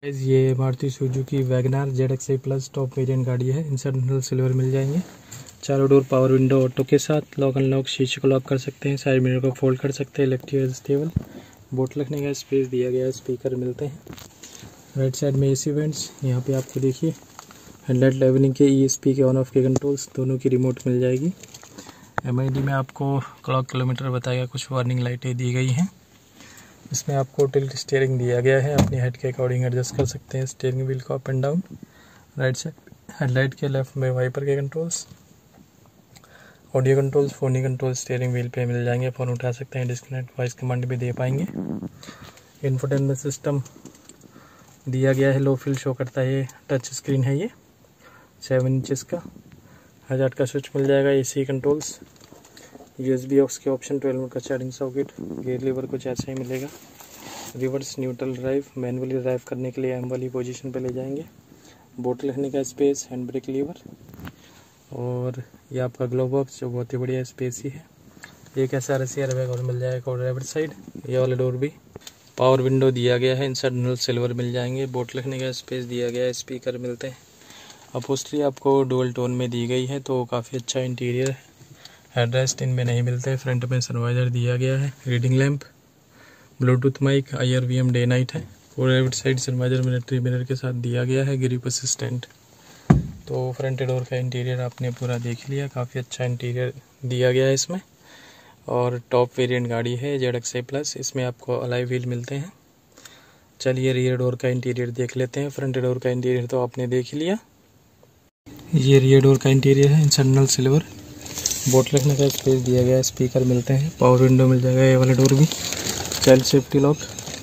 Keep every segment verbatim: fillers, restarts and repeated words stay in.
Guys ये Maruti Suzuki WagonR Z X I plus top variant गाड़ी है। इंटरनल सिल्वर मिल जाएंगे। चारों डोर पावर विंडो ऑटो के साथ लॉक अनलॉक, शीशे को लॉक कर सकते हैं, साइड मिरर को फोल्ड कर सकते हैं, इलेक्ट्रिक एडजस्टेबल, बोट रखने का स्पेस दिया गया है, स्पीकर मिलते हैं। राइट साइड में एसी वेंट्स, यहाँ पे आपको देखिए हेडलाइट लेवलिंग के, ई एस पी के, ऑन ऑफ के कंट्रोल्स दोनों की रिमोट मिल जाएगी। एम आई डी में आपको क्लॉक किलोमीटर बताएगा, कुछ वार्निंग लाइटें दी गई हैं। इसमें आपको टिल्ट स्टीयरिंग दिया गया है, अपनी हेड के अकॉर्डिंग एडजस्ट कर सकते हैं स्टीयरिंग व्हील को up and down. Right side headlight के लेफ्ट में वाइपर के controls, audio controls, phone control steering wheel पे मिल जाएंगे। फ़ोन उठा सकते हैं, डिस्कनेक्ट वॉइस कमांड भी दे पाएंगे। इंफोटेनमेंट सिस्टम दिया गया है, लो फील शो करता है, टच स्क्रीन है ये सेवन इंचज़ का। हज़ार का स्विच मिल जाएगा, A C controls, U S B aux के ऑप्शन, ट्वेल्व वोल्ट का चार्जिंग सॉकेट, गियर लीवर कुछ ऐसा ही मिलेगा। Reverse neutral drive, manually drive करने के लिए एम वाली पोजीशन पे ले जाएंगे। बोतल रखने का स्पेस, हैंड ब्रेक लीवर, और ये आपका ग्लो बॉक्स जो बहुत ही बढ़िया स्पेस ही है। एक ऐसा रसी एयरबैग और मिल जाएगा ड्राइवर साइड। ये वाला डोर भी पावर विंडो दिया गया है, इंटरनल सिल्वर मिल जाएंगे। बोतल रखने का स्पेस दिया गया है, स्पीकर मिलते हैं। अपहोल्स्ट्री आपको डुअल टोन में दी गई है, तो काफ़ी अच्छा इंटीरियर है। हेडरेस्ट इनमें नहीं मिलते। फ्रंट में सनवाइजर दिया गया है, reading lamp, Bluetooth mic, I R V M day night है। और right side sun visor military mirror के साथ दिया गया है, ग्रिप असिस्टेंट। तो फ्रंट डोर का इंटीरियर आपने पूरा देख लिया, काफ़ी अच्छा इंटीरियर दिया गया है इसमें। और टॉप वेरिएंट गाड़ी है जेड एक्स आई प्लस, इसमें आपको अलॉय व्हील मिलते हैं। चलिए रियर डोर का इंटीरियर देख लेते हैं। फ्रंट डोर का इंटीरियर तो आपने देख लिया। ये रियर डोर का इंटीरियर है, इंटरनल सिल्वर, बोट रखने का स्पेस दिया गया है, स्पीकर मिलते हैं, पावर विंडो मिल जाएगा। ये वाला डोर भी, चाइल्ड सेफ्टी लॉक,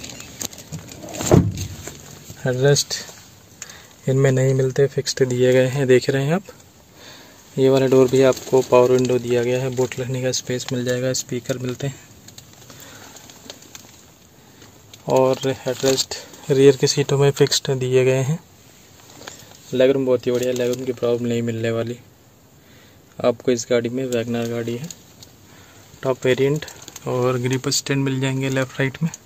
हेडरेस्ट इनमें नहीं मिलते, फिक्स्ड दिए गए हैं, देख रहे हैं आप। ये वाला डोर भी आपको पावर विंडो दिया गया है, बोट रखने का स्पेस मिल जाएगा, स्पीकर मिलते हैं। और हेडरेस्ट रियर की सीटों में फिक्स्ड दिए गए हैं। लेगरूम बहुत ही बढ़िया, लेगरूम की प्रॉब्लम नहीं मिलने वाली आपको इस गाड़ी में। वैगनार गाड़ी है, टॉप वेरिएंट, और ग्रिप स्टैंड मिल जाएंगे लेफ्ट राइट में।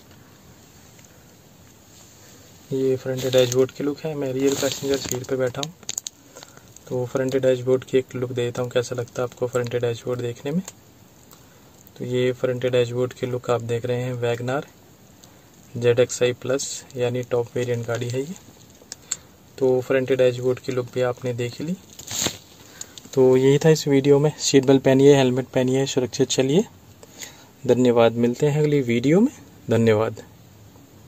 ये फ्रंट डैशबोर्ड की लुक है। मैं रियर पैसेंजर सीट पे बैठा हूँ, तो फ्रंट डैशबोर्ड की एक लुक देता हूँ, कैसा लगता है आपको फ्रंट डैशबोर्ड देखने में। तो ये फ्रंट डैशबोर्ड की लुक आप देख रहे हैं। WagonR Z X I plus यानी टॉप वेरिएंट गाड़ी है ये। तो फ्रंट डैशबोर्ड की लुक भी आपने देख ली। तो यही था इस वीडियो में। सीट बेल्ट पहनिए, हेलमेट पहनिए, सुरक्षित चलिए। धन्यवाद, मिलते हैं अगली वीडियो में। धन्यवाद।